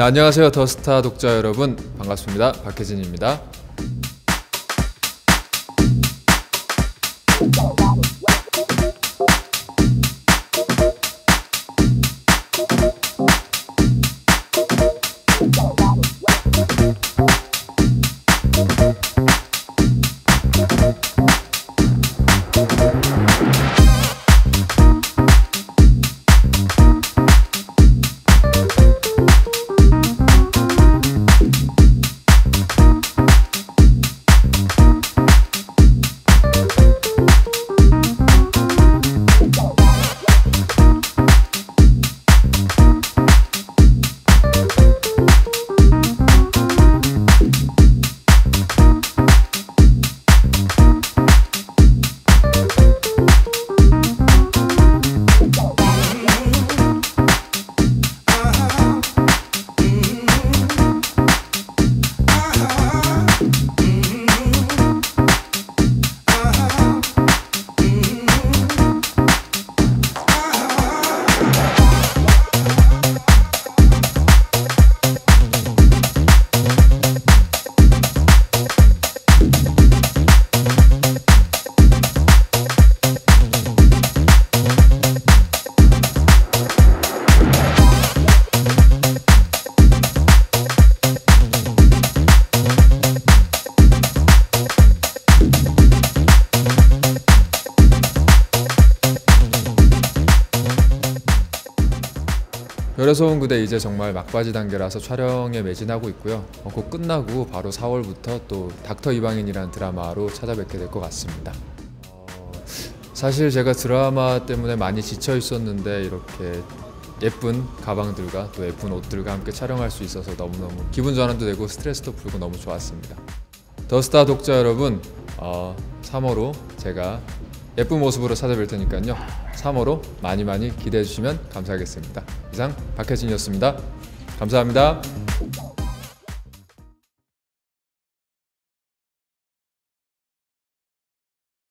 네, 안녕하세요. 더스타 독자 여러분, 반갑습니다. 박혜진입니다. 별에서 온 그대 이제 정말 막바지 단계라서 촬영에 매진하고 있고요. 곧 끝나고 바로 4월부터 또 닥터 이방인이라는 드라마로 찾아뵙게 될 것 같습니다. 사실 제가 드라마 때문에 많이 지쳐 있었는데 이렇게 예쁜 가방들과 또 예쁜 옷들과 함께 촬영할 수 있어서 너무너무 기분 전환도 되고 스트레스도 풀고 너무 좋았습니다. 더스타 독자 여러분, 3호로 제가 예쁜 모습으로 찾아뵐 테니까요. 3호로 많이 기대해 주시면 감사하겠습니다. 이상 박혜진이었습니다. 감사합니다.